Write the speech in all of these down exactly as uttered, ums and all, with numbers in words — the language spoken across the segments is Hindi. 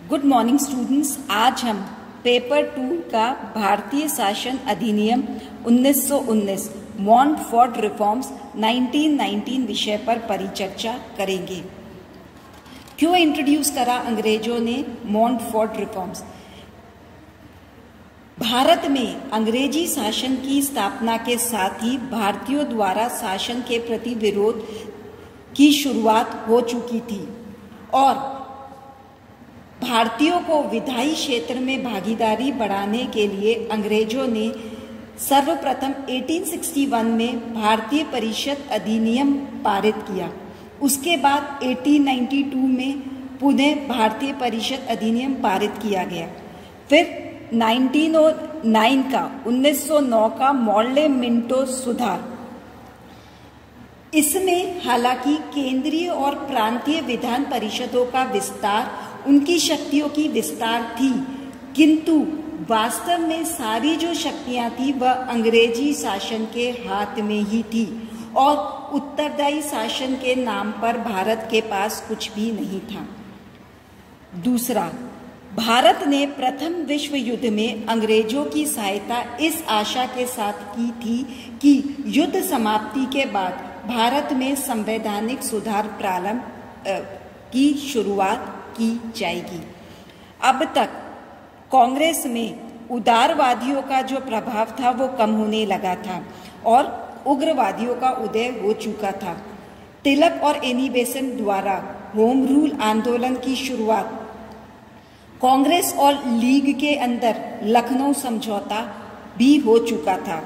Good morning students. आज हम पेपर टू का भारतीय शासन अधिनियम उन्नीस सौ उन्नीस मॉन्टफोर्ट रिफॉर्म्स उन्नीस सौ उन्नीस विषय पर परिचर्चा करेंगे। क्यों इंट्रोड्यूस करा अंग्रेजों ने मॉन्टफोर्ट रिफॉर्म्स? भारत में अंग्रेजी शासन की स्थापना के साथ ही भारतीयों द्वारा शासन के प्रति विरोध की शुरुआत हो चुकी थी और भारतीयों को विधायी क्षेत्र में भागीदारी बढ़ाने के लिए अंग्रेजों ने सर्वप्रथम अठारह सौ इकसठ में भारतीय परिषद अधिनियम पारित किया। उसके बाद अठारह सौ बानवे में पुनः भारतीय परिषद अधिनियम पारित किया गया। फिर उन्नीस सौ नौ का उन्नीस सौ नौ का मॉडल मिंटो सुधार। इसमें हालांकि केंद्रीय और प्रांतीय विधान परिषदों का विस्तार, उनकी शक्तियों की विस्तार थी, किंतु वास्तव में सारी जो शक्तियां थी वह अंग्रेजी शासन के हाथ में ही थी और उत्तरदायी शासन के नाम पर भारत के पास कुछ भी नहीं था। दूसरा, भारत ने प्रथम विश्व युद्ध में अंग्रेजों की सहायता इस आशा के साथ की थी कि युद्ध समाप्ति के बाद भारत में संवैधानिक सुधार प्रारंभ की शुरुआत की जाएगी। अब तक कांग्रेस में उदारवादियों का जो प्रभाव था वो कम होने लगा था और उग्रवादियों का उदय हो चुका था। तिलक और एनी बेसेंट द्वारा होम रूल आंदोलन की शुरुआत, कांग्रेस और लीग के अंदर लखनऊ समझौता भी हो चुका था।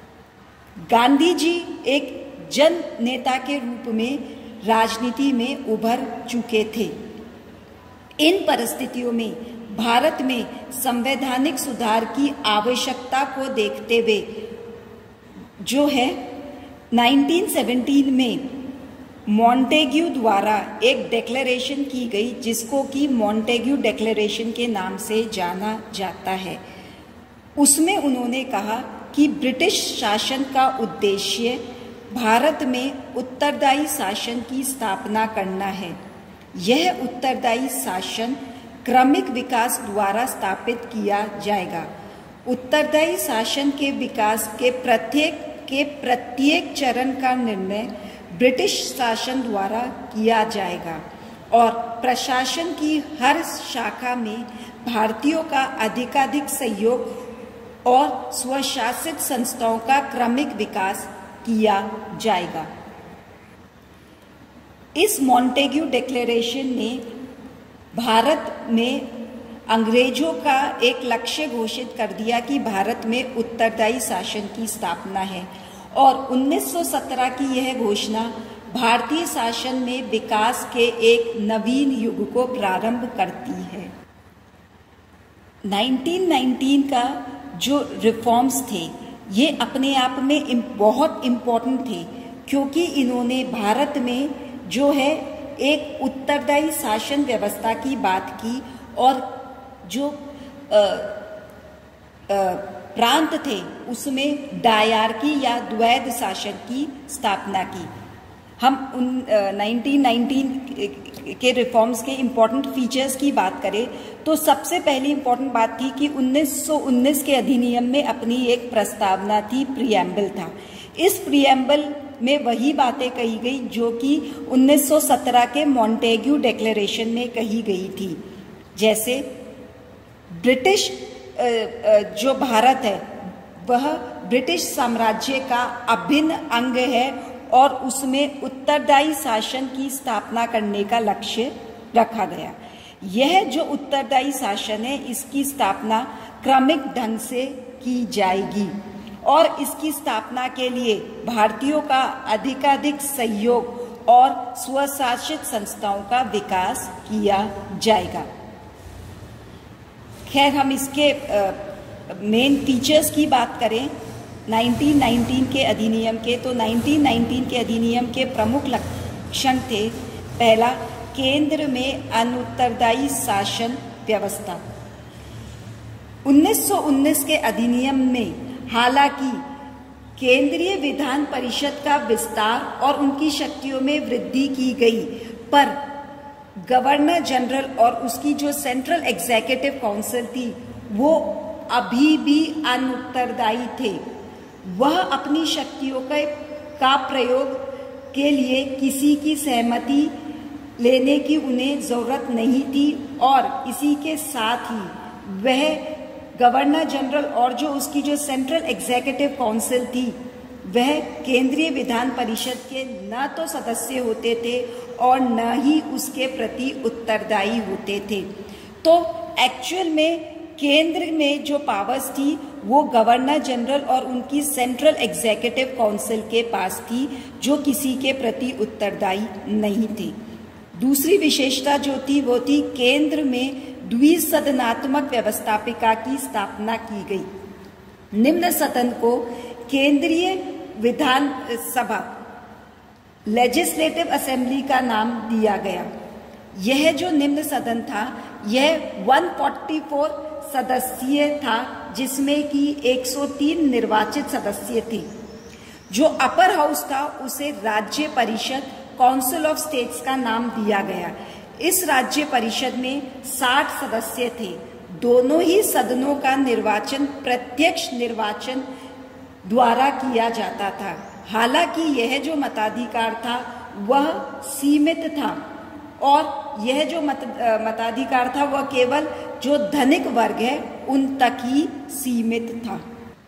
गांधी जी एक जन नेता के रूप में राजनीति में उभर चुके थे। इन परिस्थितियों में भारत में संवैधानिक सुधार की आवश्यकता को देखते हुए जो है उन्नीस सौ सत्रह में मॉन्टेग्यू द्वारा एक डिक्लेरेशन की गई, जिसको कि मॉन्टेग्यू डिक्लेरेशन के नाम से जाना जाता है। उसमें उन्होंने कहा कि ब्रिटिश शासन का उद्देश्य भारत में उत्तरदायी शासन की स्थापना करना है। यह उत्तरदायी शासन क्रमिक विकास द्वारा स्थापित किया जाएगा। उत्तरदायी शासन के विकास के प्रत्येक के प्रत्येक चरण का निर्णय ब्रिटिश शासन द्वारा किया जाएगा और प्रशासन की हर शाखा में भारतीयों का अधिकाधिक सहयोग और स्वशासित संस्थाओं का क्रमिक विकास किया जाएगा। इस मॉन्टेग्यू डिक्लेरेशन ने भारत में अंग्रेजों का एक लक्ष्य घोषित कर दिया कि भारत में उत्तरदायी शासन की स्थापना है और उन्नीस सौ सत्रह की यह घोषणा भारतीय शासन में विकास के एक नवीन युग को प्रारंभ करती है। उन्नीस सौ उन्नीस का जो रिफॉर्म्स थे ये अपने आप में बहुत इम्पोर्टेंट थे, क्योंकि इन्होंने भारत में जो है एक उत्तरदायी शासन व्यवस्था की बात की और जो आ, आ, प्रांत थे उसमें डायरकी या द्वैध शासन की स्थापना की। हम उन उन्नीस सौ उन्नीस के रिफॉर्म्स के इम्पोर्टेंट फीचर्स की बात करें तो सबसे पहली इम्पोर्टेंट बात थी कि उन्नीस सौ उन्नीस के अधिनियम में अपनी एक प्रस्तावना थी, प्रीएम्बल था। इस प्रीएम्बल में वही बातें कही गई जो कि उन्नीस सौ सत्रह के मॉन्टेग्यू डिक्लेरेशन में कही गई थी। जैसे ब्रिटिश जो भारत है वह ब्रिटिश साम्राज्य का अभिन्न अंग है और उसमें उत्तरदायी शासन की स्थापना करने का लक्ष्य रखा गया। यह जो उत्तरदायी शासन है इसकी स्थापना क्रमिक ढंग से की जाएगी और इसकी स्थापना के लिए भारतीयों का अधिकाधिक सहयोग और स्वशासित संस्थाओं का विकास किया जाएगा। खैर, हम इसके मेन फीचर्स की बात करें उन्नीस सौ उन्नीस के अधिनियम के, तो उन्नीस सौ उन्नीस के अधिनियम के प्रमुख लक्षण थे। पहला, केंद्र में अनुत्तरदायी शासन व्यवस्था। उन्नीस सौ उन्नीस के अधिनियम में हालांकि केंद्रीय विधान परिषद का विस्तार और उनकी शक्तियों में वृद्धि की गई, पर गवर्नर जनरल और उसकी जो सेंट्रल एग्जीक्यूटिव काउंसिल थी वो अभी भी अनुत्तरदायी थे। वह अपनी शक्तियों के का प्रयोग के लिए किसी की सहमति लेने की उन्हें जरूरत नहीं थी और इसी के साथ ही वह गवर्नर जनरल और जो उसकी जो सेंट्रल एग्जीक्यूटिव काउंसिल थी वह केंद्रीय विधान परिषद के न तो सदस्य होते थे और न ही उसके प्रति उत्तरदायी होते थे। तो एक्चुअल में केंद्र में जो पावर्स थी वो गवर्नर जनरल और उनकी सेंट्रल एग्जीक्यूटिव काउंसिल के पास थी, जो किसी के प्रति उत्तरदायी नहीं थे। दूसरी विशेषता जो थी वो थी केंद्र में द्विसदनात्मक व्यवस्थापिका की स्थापना की गई। निम्न सदन को केंद्रीय विधान सभा लेजिस्लेटिव असेंबली का नाम दिया गया। यह जो निम्न सदन था यह एक सौ चौवालीस सदस्यीय था, जिसमें कि एक सौ तीन निर्वाचित सदस्य थे। जो अपर हाउस था उसे राज्य परिषद काउंसिल ऑफ स्टेट्स का नाम दिया गया। इस राज्य परिषद में साठ सदस्य थे। दोनों ही सदनों का निर्वाचन प्रत्यक्ष निर्वाचन द्वारा किया जाता था। हालांकि यह जो मताधिकार था वह सीमित था और यह जो मत मताधिकार था वह केवल जो धनिक वर्ग है उन तक ही सीमित था।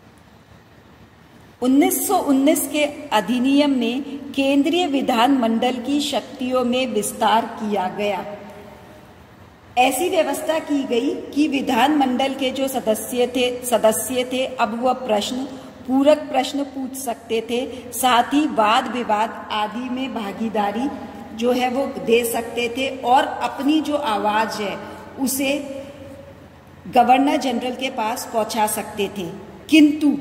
उन्नीस सौ उन्नीस के अधिनियम में केंद्रीय विधानमंडल की शक्तियों में विस्तार किया गया। ऐसी व्यवस्था की गई कि विधानमंडल के जो सदस्य थे सदस्य थे अब वह प्रश्न पूरक प्रश्न पूछ सकते थे, साथ ही वाद विवाद आदि में भागीदारी जो है वो दे सकते थे और अपनी जो आवाज है उसे गवर्नर जनरल के पास पहुंचा सकते थे। किंतु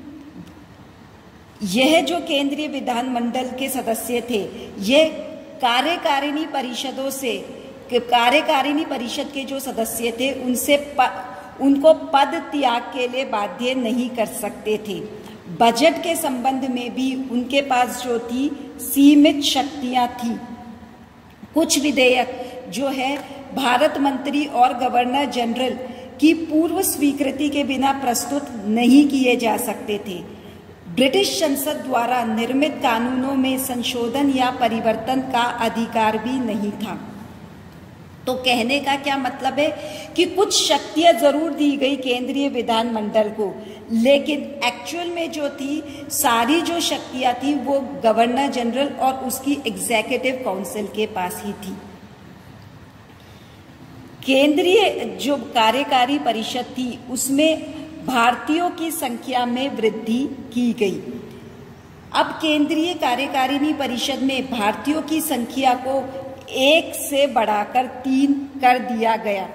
यह जो केंद्रीय विधानमंडल के सदस्य थे ये कार्यकारिणी परिषदों से कार्यकारिणी परिषद के जो सदस्य थे उनसे प, उनको पद त्याग के लिए बाध्य नहीं कर सकते थे। बजट के संबंध में भी उनके पास जो थी सीमित शक्तियां थी। कुछ विधेयक जो है भारत मंत्री और गवर्नर जनरल की पूर्व स्वीकृति के बिना प्रस्तुत नहीं किए जा सकते थे। ब्रिटिश संसद द्वारा निर्मित कानूनों में संशोधन या परिवर्तन का अधिकार भी नहीं था। तो कहने का क्या मतलब है कि कुछ शक्तियां जरूर दी गई केंद्रीय विधानमंडल को, लेकिन एक्चुअल में जो थी सारी जो शक्तियां थी वो गवर्नर जनरल और उसकी एग्जीक्यूटिव काउंसिल के पास ही थी। केंद्रीय जो कार्यकारी परिषद थी उसमें भारतीयों की संख्या में वृद्धि की गई। अब केंद्रीय कार्यकारिणी परिषद में भारतीयों की संख्या को एक से बढ़ाकर तीन कर दिया गया।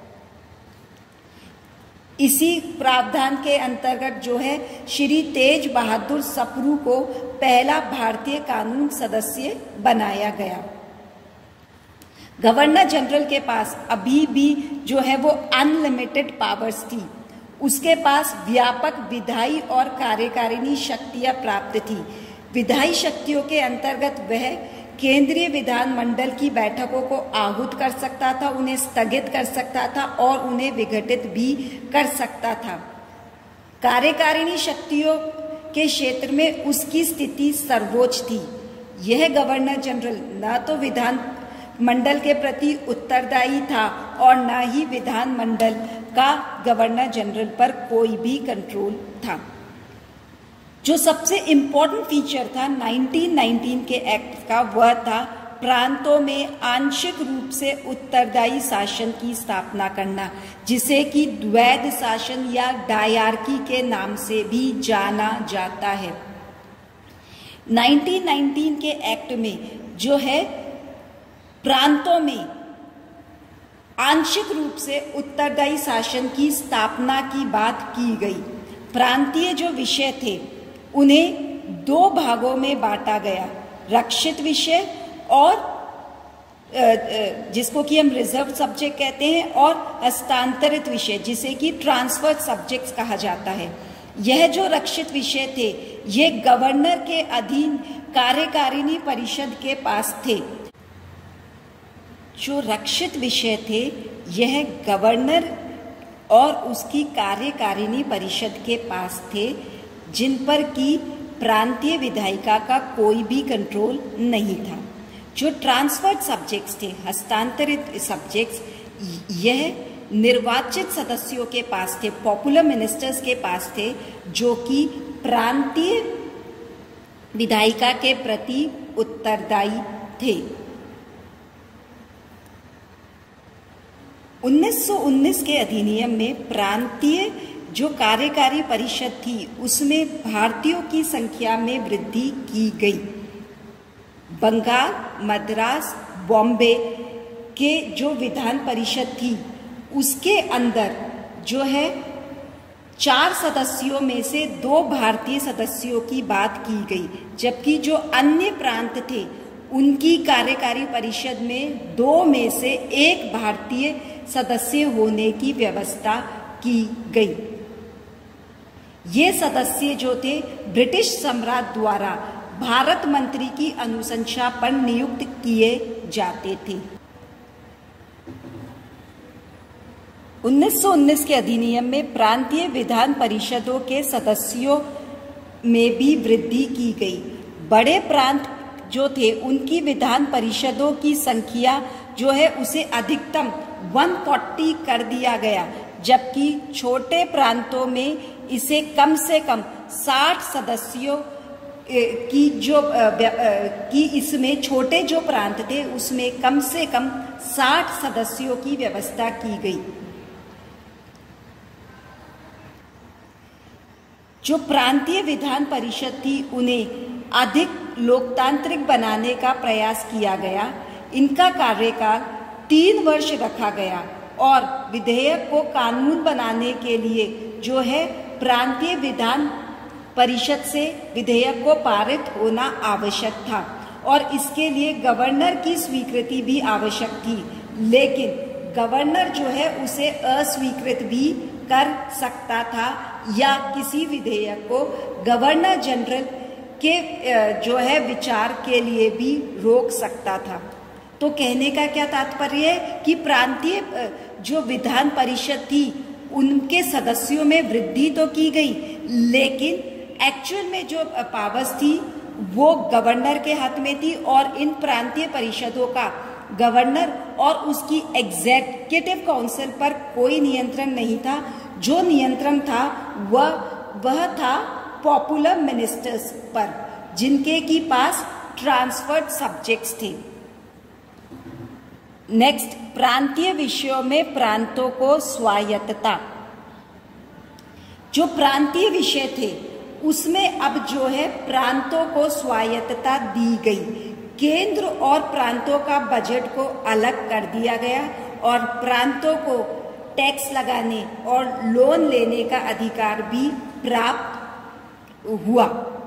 इसी प्रावधान के अंतर्गत जो है श्री तेज बहादुर सप्रू को पहला भारतीय कानून सदस्य बनाया गया। गवर्नर जनरल के पास अभी भी जो है वो अनलिमिटेड पावर्स थी। उसके पास व्यापक विधायी और कार्यकारिणी शक्तियां प्राप्त थी। विधायी शक्तियों के अंतर्गत वह केंद्रीय विधानमंडल की बैठकों को आहूत कर सकता था, उन्हें स्थगित कर सकता था और उन्हें विघटित भी कर सकता था। कार्यकारिणी शक्तियों के क्षेत्र में उसकी स्थिति सर्वोच्च थी। यह गवर्नर जनरल न तो विधान मंडल के प्रति उत्तरदायी था और न ही विधानमंडल का गवर्नर जनरल पर कोई भी कंट्रोल था। जो सबसे इम्पोर्टेंट फीचर था उन्नीस सौ उन्नीस के एक्ट का वह था प्रांतों में आंशिक रूप से उत्तरदायी शासन की स्थापना करना, जिसे कि द्वैध शासन या डायरकी के नाम से भी जाना जाता है। उन्नीस सौ उन्नीस के एक्ट में जो है प्रांतों में आंशिक रूप से उत्तरदायी शासन की स्थापना की बात की गई। प्रांतीय जो विषय थे उन्हें दो भागों में बांटा गया, रक्षित विषय और जिसको कि हम रिजर्व सब्जेक्ट कहते हैं और हस्तांतरित विषय जिसे कि ट्रांसफर्ड सब्जेक्ट्स कहा जाता है। यह जो रक्षित विषय थे ये गवर्नर के अधीन कार्यकारिणी परिषद के पास थे। जो रक्षित विषय थे यह गवर्नर और उसकी कार्यकारिणी परिषद के पास थे, जिन पर की प्रांतीय विधायिका का कोई भी कंट्रोल नहीं था। जो ट्रांसफर्ड सब्जेक्ट्स थे, हस्तांतरित सब्जेक्ट्स, यह निर्वाचित सदस्यों के पास थे, पॉपुलर मिनिस्टर्स के पास थे, जो कि प्रांतीय विधायिका के प्रति उत्तरदायी थे। उन्नीस सौ उन्नीस के अधिनियम में प्रांतीय जो कार्यकारी परिषद थी उसमें भारतीयों की संख्या में वृद्धि की गई। बंगाल, मद्रास, बॉम्बे के जो विधान परिषद थी उसके अंदर जो है चार सदस्यों में से दो भारतीय सदस्यों की बात की गई, जबकि जो अन्य प्रांत थे उनकी कार्यकारी परिषद में दो में से एक भारतीय सदस्य होने की व्यवस्था की गई। ये सदस्य जो थे ब्रिटिश सम्राट द्वारा भारत मंत्री की अनुशंसा पर नियुक्त किए जाते थे। उन्नीस सौ उन्नीस के अधिनियम में प्रांतीय विधान परिषदों के सदस्यों में भी वृद्धि की गई। बड़े प्रांत जो थे उनकी विधान परिषदों की संख्या जो है उसे अधिकतम एक सौ चालीस कर दिया गया, जबकि छोटे प्रांतों में इसे कम से कम साठ सदस्यों की जो की इसमें छोटे जो प्रांत थे उसमें कम से कम साठ सदस्यों की व्यवस्था की गई। जो प्रांतीय विधान परिषद थी उन्हें अधिक लोकतांत्रिक बनाने का प्रयास किया गया। इनका कार्यकाल तीन वर्ष रखा गया और विधेयक को कानून बनाने के लिए जो है प्रांतीय विधान परिषद से विधेयक को पारित होना आवश्यक था और इसके लिए गवर्नर की स्वीकृति भी आवश्यक थी, लेकिन गवर्नर जो है उसे अस्वीकृत भी कर सकता था या किसी विधेयक को गवर्नर जनरल के जो है विचार के लिए भी रोक सकता था। तो कहने का क्या तात्पर्य है कि प्रांतीय जो विधान परिषद थी उनके सदस्यों में वृद्धि तो की गई, लेकिन एक्चुअल में जो पावर्स थी वो गवर्नर के हाथ में थी और इन प्रांतीय परिषदों का गवर्नर और उसकी एग्जीक्यूटिव काउंसिल पर कोई नियंत्रण नहीं था। जो नियंत्रण था वह वह था पॉपुलर मिनिस्टर्स पर, जिनके की पास ट्रांसफर्ड सब्जेक्ट्स थे। नेक्स्ट, प्रांतीय विषयों में प्रांतों को स्वायत्तता। जो प्रांतीय विषय थे उसमें अब जो है प्रांतों को स्वायत्तता दी गई। केंद्र और प्रांतों का बजट को अलग कर दिया गया और प्रांतों को टैक्स लगाने और लोन लेने का अधिकार भी प्राप्त हुआ।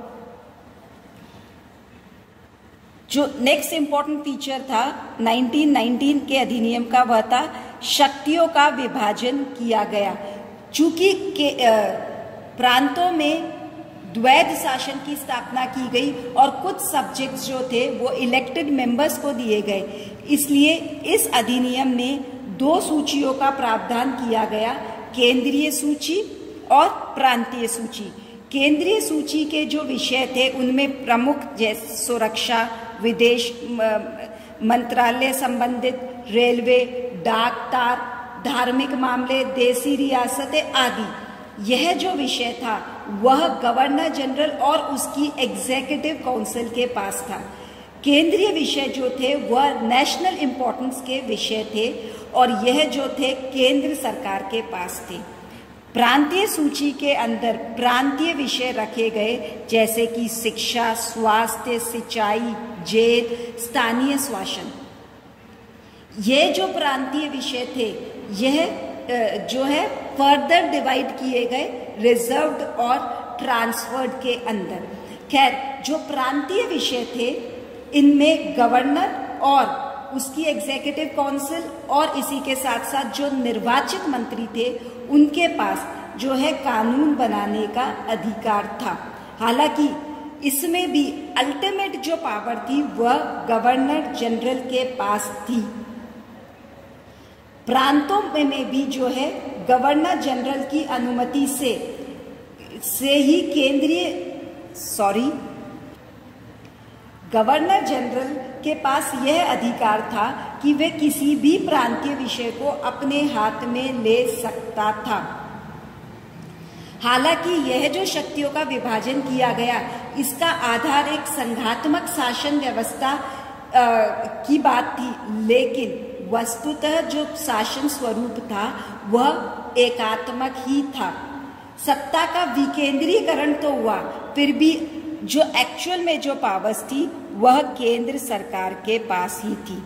जो नेक्स्ट इंपॉर्टेंट फीचर था उन्नीस सौ उन्नीस के अधिनियम का वह था शक्तियों का विभाजन किया गया। चूंकि के प्रांतों में द्वैध शासन की स्थापना की गई और कुछ सब्जेक्ट्स जो थे वो इलेक्टेड मेंबर्स को दिए गए, इसलिए इस अधिनियम में दो सूचियों का प्रावधान किया गया, केंद्रीय सूची और प्रांतीय सूची। केंद्रीय सूची के जो विषय थे उनमें प्रमुख जैसे सुरक्षा, विदेश मंत्रालय संबंधित, रेलवे, डाक तार, धार्मिक मामले, देसी रियासतें आदि। यह जो विषय था वह गवर्नर जनरल और उसकी एग्जीक्यूटिव काउंसिल के पास था। केंद्रीय विषय जो थे वह नेशनल इम्पोर्टेंस के विषय थे और यह जो थे केंद्र सरकार के पास थे। प्रांतीय सूची के अंदर प्रांतीय विषय रखे गए जैसे कि शिक्षा, स्वास्थ्य, सिंचाई, जेल, स्थानीय शासन। ये जो प्रांतीय विषय थे यह जो है फर्दर डिवाइड किए गए रिजर्व्ड और ट्रांसफर्ड के अंदर। खैर, जो प्रांतीय विषय थे इनमें गवर्नर और उसकी एग्जीक्यूटिव काउंसिल और इसी के साथ साथ जो निर्वाचित मंत्री थे उनके पास जो है कानून बनाने का अधिकार था। हालांकि इसमें भी अल्टीमेट जो पावर थी वह गवर्नर जनरल के पास थी। प्रांतों में भी जो है गवर्नर जनरल की अनुमति से से ही केंद्रीय सॉरी गवर्नर जनरल के पास यह अधिकार था कि वे किसी भी प्रांतीय विषय को अपने हाथ में ले सकता था। हालांकि यह जो शक्तियों का विभाजन किया गया, इसका आधार एक संघात्मक शासन व्यवस्था आ, की बात थी, लेकिन वस्तुतः जो शासन स्वरूप था वह एकात्मक ही था। सत्ता का विकेंद्रीकरण तो हुआ, फिर भी जो एक्चुअल में जो पावर्स थी वह केंद्र सरकार के पास ही थी।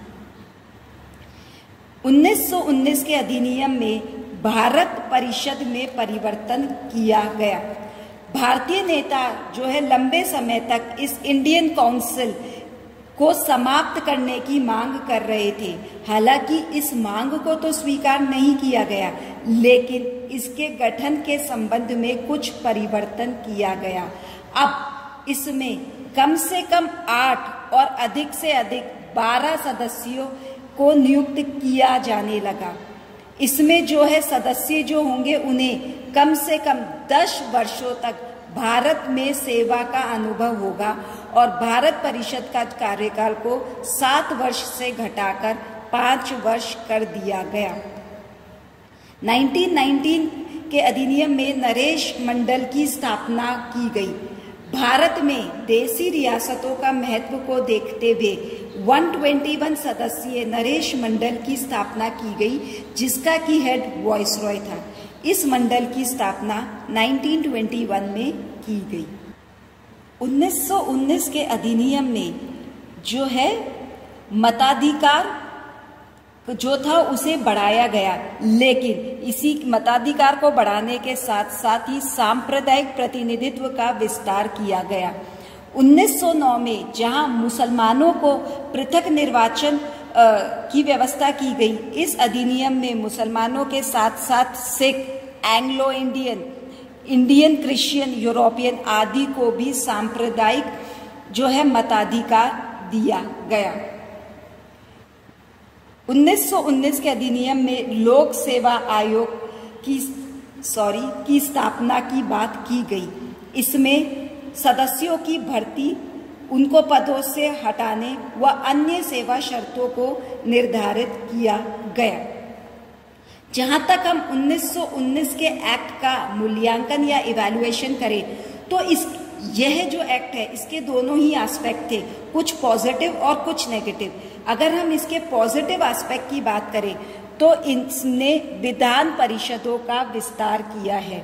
उन्नीस सौ उन्नीस के अधिनियम में भारत परिषद में परिवर्तन किया गया। भारतीय नेता जो है लंबे समय तक इस इंडियन काउंसिल को समाप्त करने की मांग कर रहे थे। हालांकि इस मांग को तो स्वीकार नहीं किया गया, लेकिन इसके गठन के संबंध में कुछ परिवर्तन किया गया। अब इसमें कम से कम आठ और अधिक से अधिक बारह सदस्यों को नियुक्त किया जाने लगा। इसमें जो है सदस्य जो होंगे उन्हें कम से कम दस वर्षों तक भारत में सेवा का अनुभव होगा और भारत परिषद का कार्यकाल को सात वर्ष से घटाकर पांच वर्ष कर दिया गया। उन्नीस सौ उन्नीस के अधिनियम में नरेश मंडल की स्थापना की गई। भारत में देसी रियासतों का महत्व को देखते हुए एक सौ इक्कीस सदस्यीय नरेश मंडल की स्थापना की गई, जिसका की हेड वायसरॉय था। इस मंडल की स्थापना उन्नीस सौ इक्कीस में की गई। उन्नीस सौ उन्नीस के अधिनियम में जो है मताधिकार जो था उसे बढ़ाया गया, लेकिन इसी मताधिकार को बढ़ाने के साथ साथ ही सांप्रदायिक प्रतिनिधित्व का विस्तार किया गया। उन्नीस सौ नौ में जहां मुसलमानों को पृथक निर्वाचन की व्यवस्था की गई, इस अधिनियम में मुसलमानों के साथ साथ Sikh, Anglo Indian, Indian Christian, European आदि को भी सांप्रदायिक जो है मताधिकार दिया गया। उन्नीस सौ उन्नीस के अधिनियम में लोक सेवा आयोग की सॉरी की स्थापना की बात की गई। इसमें सदस्यों की भर्ती, उनको पदों से हटाने व अन्य सेवा शर्तों को निर्धारित किया गया। जहां तक हम उन्नीस सौ उन्नीस के एक्ट का मूल्यांकन या इवैल्यूएशन करें तो इस यह जो एक्ट है इसके दोनों ही एस्पेक्ट थे, कुछ पॉजिटिव और कुछ नेगेटिव। अगर हम इसके पॉजिटिव एस्पेक्ट की बात करें तो इसने विधान परिषदों का विस्तार किया है।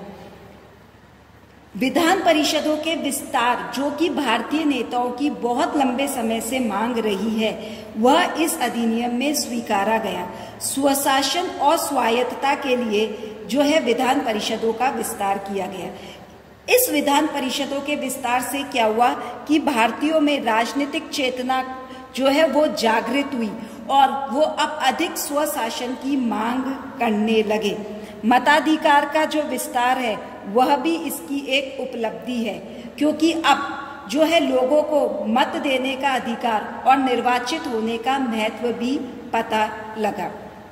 विधान परिषदों के विस्तार जो कि भारतीय नेताओं की बहुत लंबे समय से मांग रही है, वह इस अधिनियम में स्वीकारा गया। स्वशासन और स्वायत्तता के लिए जो है विधान परिषदों का विस्तार किया गया। इस विधान परिषदों के विस्तार से क्या हुआ कि भारतीयों में राजनीतिक चेतना जो है वो जागृत हुई और वो अब अधिक स्वशासन की मांग करने लगे। मताधिकार का जो विस्तार है वह भी इसकी एक उपलब्धि है, क्योंकि अब जो है लोगों को मत देने का अधिकार और निर्वाचित होने का महत्व भी पता लगा।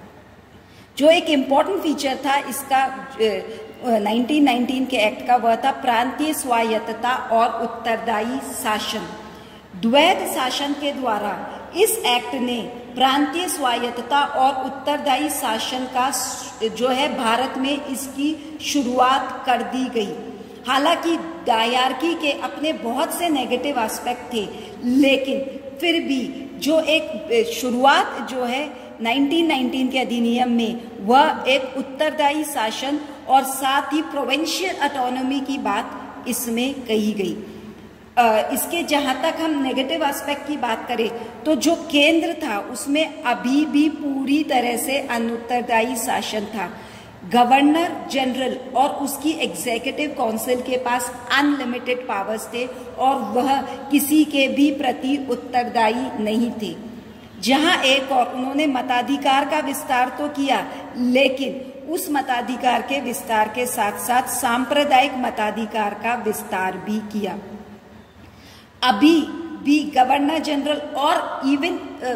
जो एक इम्पॉर्टेंट फीचर था इसका उन्नीस सौ उन्नीस के एक्ट का, वह था प्रांतीय स्वायत्तता और उत्तरदायी शासन। द्वैध शासन के द्वारा इस एक्ट ने प्रांतीय स्वायत्तता और उत्तरदायी शासन का जो है भारत में इसकी शुरुआत कर दी गई। हालांकि डायरार्की के अपने बहुत से नेगेटिव एस्पेक्ट थे, लेकिन फिर भी जो एक शुरुआत जो है उन्नीस सौ उन्नीस के अधिनियम में, वह एक उत्तरदायी शासन और साथ ही प्रोविंशियल ऑटोनॉमी की बात इसमें कही गई। इसके जहां तक हम नेगेटिव एस्पेक्ट की बात करें तो जो केंद्र था उसमें अभी भी पूरी तरह से अनुत्तरदायी शासन था। गवर्नर जनरल और उसकी एग्जीक्यूटिव काउंसिल के पास अनलिमिटेड पावर्स थे और वह किसी के भी प्रति उत्तरदायी नहीं थे। जहां एक और उन्होंने मताधिकार का विस्तार तो किया, लेकिन उस मताधिकार के विस्तार के साथ साथ सांप्रदायिक मताधिकार का विस्तार भी किया। अभी भी गवर्नर जनरल और इवन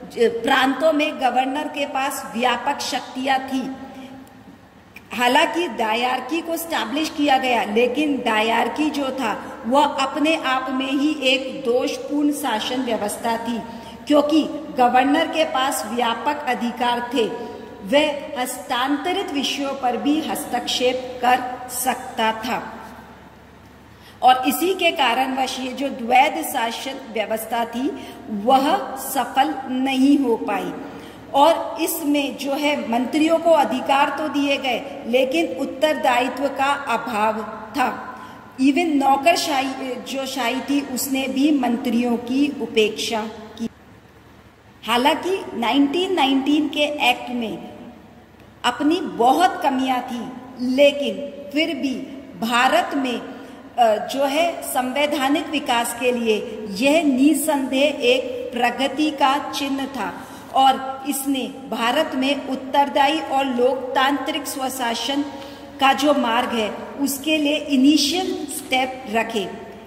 प्रांतों में गवर्नर के पास व्यापक शक्तियां थी। हालांकि डायरकी को स्टैब्लिश किया गया, लेकिन डायरकी जो था वह अपने आप में ही एक दोषपूर्ण शासन व्यवस्था थी, क्योंकि गवर्नर के पास व्यापक अधिकार थे। वह हस्तांतरित विषयों पर भी हस्तक्षेप कर सकता था और इसी के कारणवश ये जो द्वैध शासन व्यवस्था थी वह सफल नहीं हो पाई। और इसमें जो है मंत्रियों को अधिकार तो दिए गए, लेकिन उत्तरदायित्व का अभाव था। इवन नौकरशाही जो शाही थी उसने भी मंत्रियों की उपेक्षा की। हालांकि नाइनटीन नाइनटीन के एक्ट में अपनी बहुत कमियां थी, लेकिन फिर भी भारत में जो है संवैधानिक विकास के लिए यह निसंदेह एक प्रगति का चिन्ह था और इसने भारत में उत्तरदायी और लोकतांत्रिक स्वशासन का जो मार्ग है उसके लिए इनिशियल स्टेप रखे।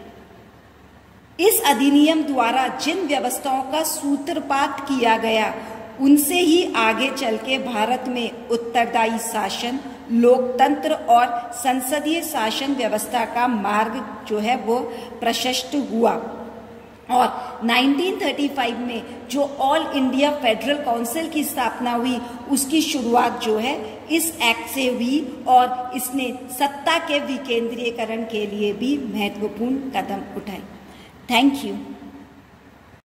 इस अधिनियम द्वारा जिन व्यवस्थाओं का सूत्रपात किया गया उनसे ही आगे चल के भारत में उत्तरदायी शासन, लोकतंत्र और संसदीय शासन व्यवस्था का मार्ग जो है वो प्रशस्त हुआ। और नाइनटीन थर्टी फाइव में जो ऑल इंडिया फेडरल काउंसिल की स्थापना हुई उसकी शुरुआत जो है इस एक्ट से हुई और इसने सत्ता के विकेंद्रीयकरण के लिए भी महत्वपूर्ण कदम उठाए। Thank you.